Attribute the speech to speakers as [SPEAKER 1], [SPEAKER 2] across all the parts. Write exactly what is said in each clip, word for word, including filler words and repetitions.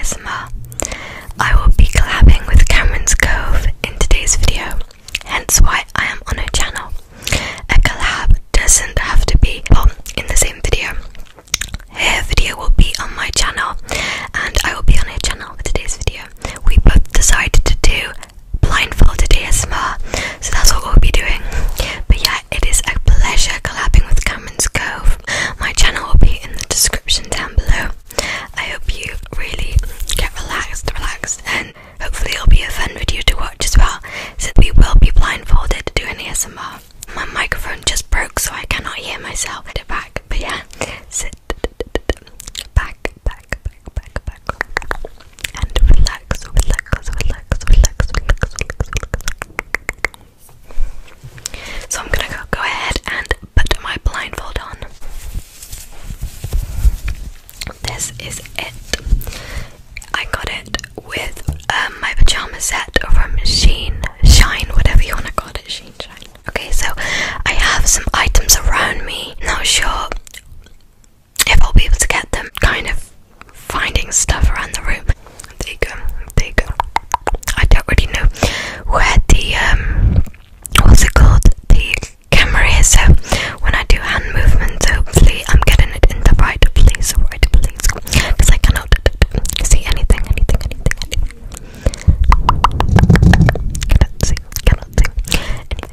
[SPEAKER 1] S M R. I will be collabing with Cameron's Cove in today's video, hence why I am on her channel. A collab doesn't have to be well, in the same video. Her video will be on my channel and I will be on her channel for today's video. We both decided to do Blindfolded A S M R, so that's what we'll be doing. But yeah, it is a pleasure collabing with Cameron's Cove. My channel will be in the description down below. I hope you really get relaxed, relaxed, and hopefully it'll be a fun video to watch as well, since we will be blindfolded doing A S M R. My microphone just broke, so I cannot hear myself at the back. But yeah, sit back, back, back, back, back, and relax, relax, relax, relax, relax, relax, relax. So I'm gonna go, go ahead and put my blindfold on. This is it. I got it with um, my pajama set from Sheen, Shine, whatever you want to call it, Sheen, Shine. Okay, so I have some items around me. Not sure if I'll be able to get them. Kind of finding stuff around the room. There you go. There you go. I don't really know where the um, what's it called? The camera is. So when I do hand movements, hopefully I'm getting it in the right place, right place, because I cannot see anything, anything, anything, anything. Cannot see, cannot see anything.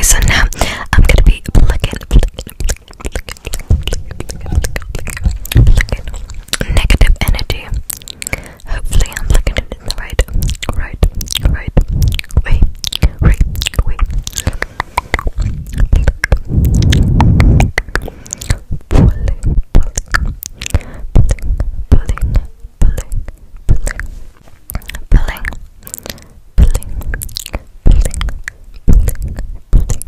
[SPEAKER 1] Okay, so now I'm gonna be plucking, negative energy. Hopefully, I'm plucking it in the right, right, right way, right way. Pulling, pulling, pulling, pulling, pulling, pulling, pulling, pulling, pulling, pulling, pulling,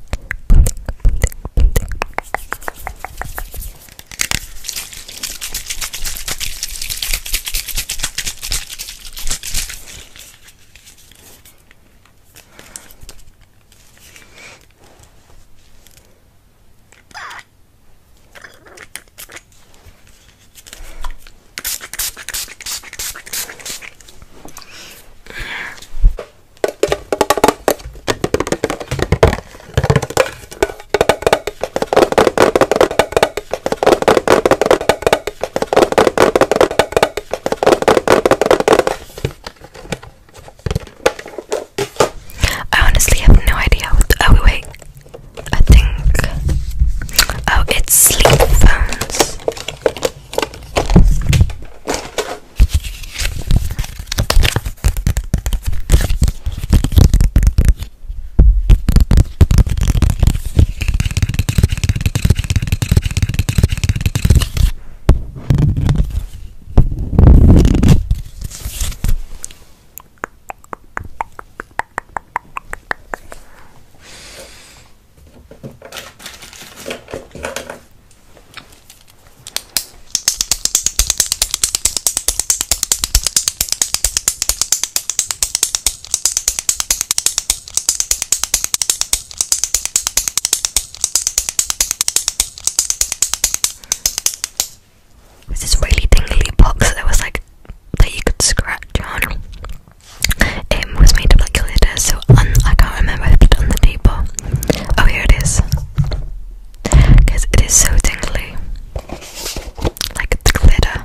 [SPEAKER 1] I honestly have no idea what. Oh wait, I think. Oh, it's sleep phones. It was this really tingly box that was like that you could scratch on. It was made of like glitter, so un I can't remember if I put it on the table. Oh, here it is. Because it is so tingly, like the glitter.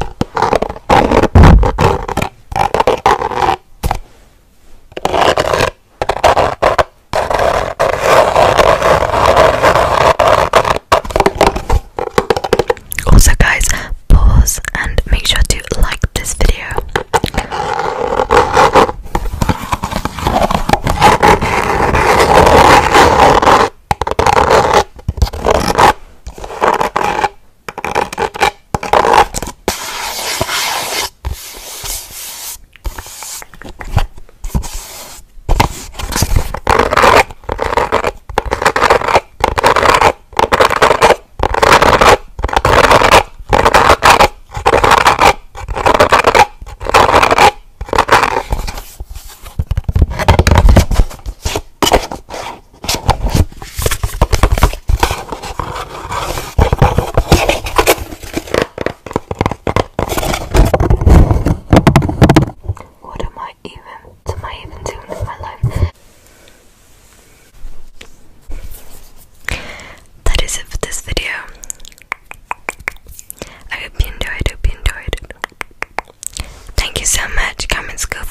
[SPEAKER 1] Also, guys, pause and make sure to like this video. What am I even? What am I even doing with my life? That is it for this video. I hope you enjoyed. Hope you enjoyed. Thank you so much. Comment, go